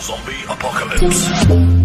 Zombie Apocalypse.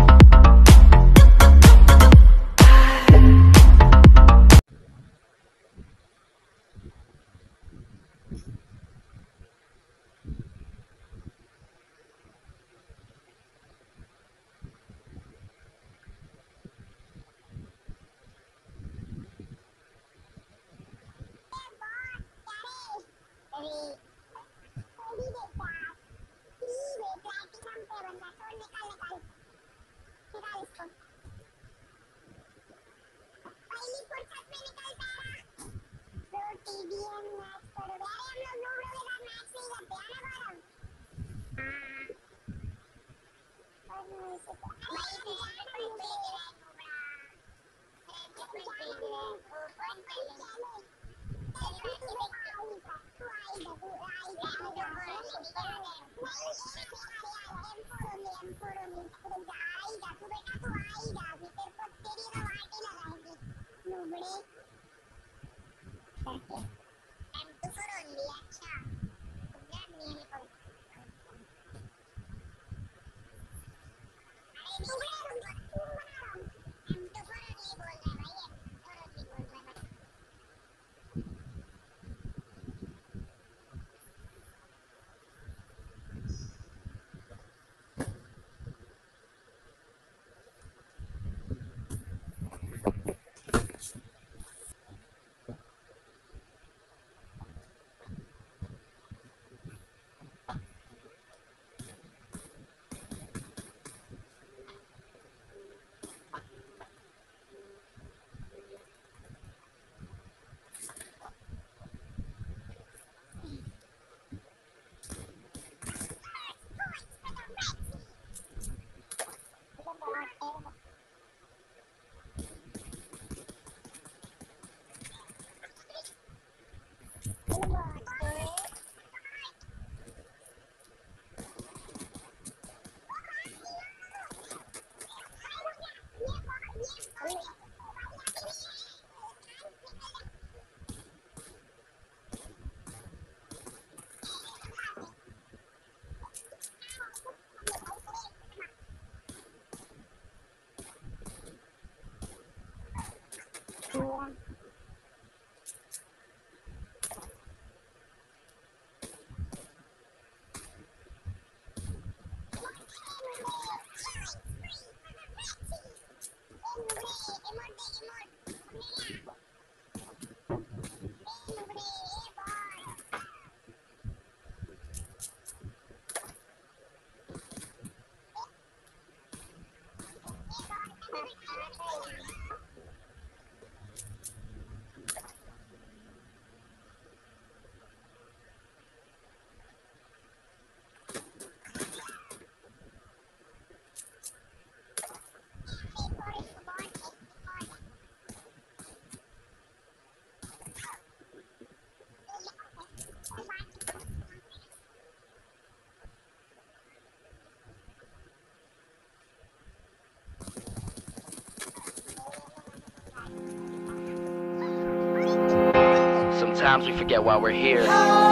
Sometimes we forget why we're here.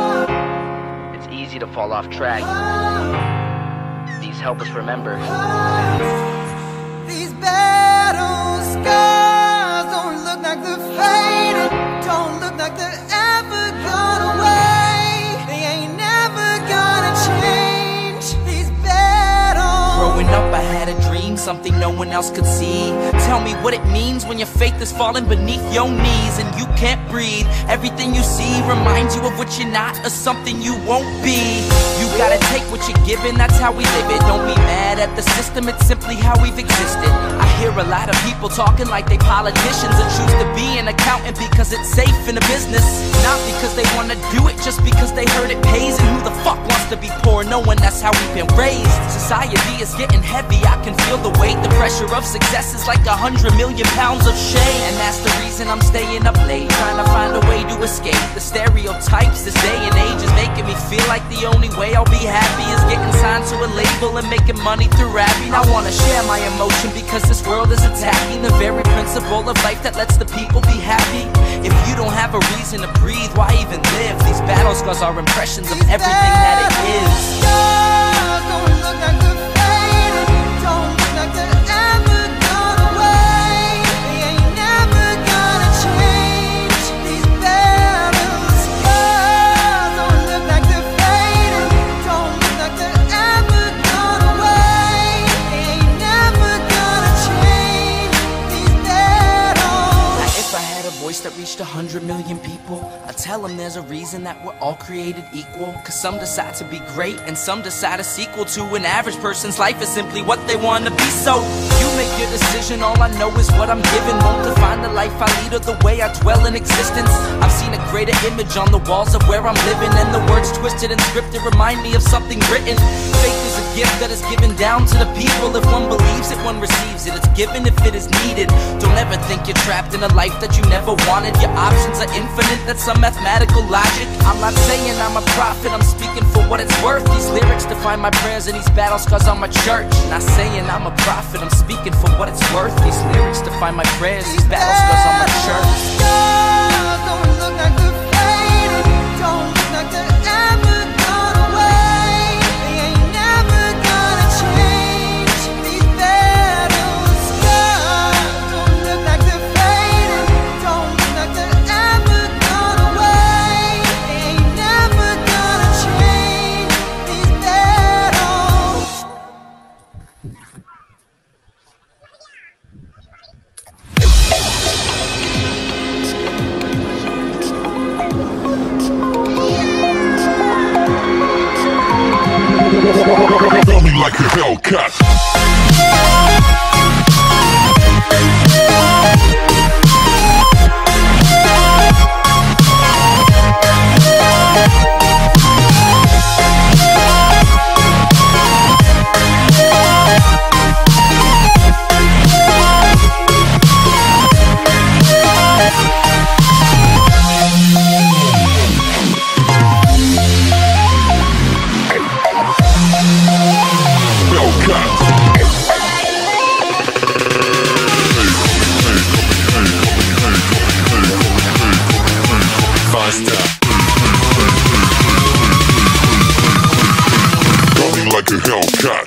It's easy to fall off track. These help us remember. These battle scars don't look like they're faded, don't look like they're ever gone away. They ain't never gonna change. These battles. Growing up I had a dream, something no one else could see. Tell me what it means when your faith is falling beneath your knees and you can't breathe. Everything you see reminds you of what you're not or something you won't be. You gotta take what you're given, that's how we live it. Don't be mad at the system, it's simply how we've existed. I hear a lot of people talking like they politicians and choose to be an accountant because it's safe in a business. Not because they wanna do it, just because they heard it pays. And who the fuck wants to be poor knowing that's how we've been raised? Society is getting heavy, I can feel the weight. The pressure of success is like 100 million pounds of shame. And that's the reason I'm staying up late, trying to find a way to escape the stereotypes this day and age is making me feel like the only way I'll be happy is getting signed to a label and making money through rapping. I wanna share my emotion because this world is attacking the very principle of life that lets the people be happy. If you don't have a reason to breathe, why even live? These battle scars are impressions of everything that it is. Scars don't look like the tell them there's a reason that we're all created equal. Cause some decide to be great and some decide a sequel to an average person's life is simply what they want to be. So you make your decision, all I know is what I'm given. Won't define the life I lead or the way I dwell in existence. I've seen a greater image on the walls of where I'm living, and the words twisted and scripted remind me of something written. Faith is a gift that is given down to the people. If one believes it, one receives it. It's given if it is needed. Don't ever think you're trapped in a life that you never wanted. Your options are infinite, that's some mathematical logic. I'm not saying I'm a prophet, I'm speaking for what it's worth. These lyrics define my prayers and these battles cause I'm a church. Not saying I'm a prophet, I'm speaking for what it's worth. These lyrics define my prayers, these battles cause I'm a church. Don't look like they're faded, don't look like they're ever gone away. They ain't never gonna change. These battle scars don't look like they're faded, don't look like they're ever gone away. They ain't never gonna change. These battles. Feel me like a Hellcat. Like a Hellcat.